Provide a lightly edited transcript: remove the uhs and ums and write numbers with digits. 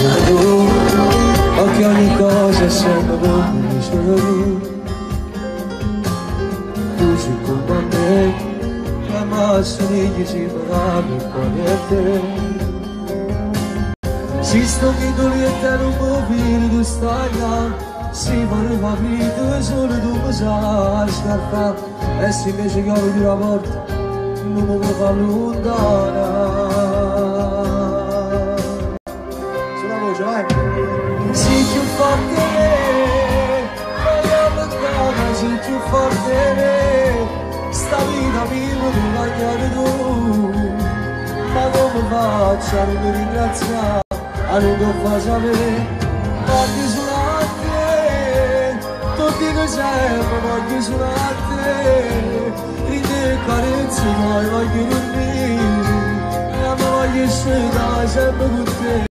tu, o che ogni cosa è sempre felice tu. Tu sei come me, la massa di si bravi con te. Si sto vidolietta non mi tu stai là, si voleva aprire solo tu mi sai scarpa, e se invece che apri la porta non mi può far lontana. Sulla voce, vai! Sei più forte voglio lontana, sei più forte sta vita vivo tu bagnare tu, ma come faccio a non mi ringraziare? A non lo fa sapere, voglio sulla te, tutti che sempre voglio sulla te, ride e carezze poi voglio dormire, e mi voglio scegliere sempre con te.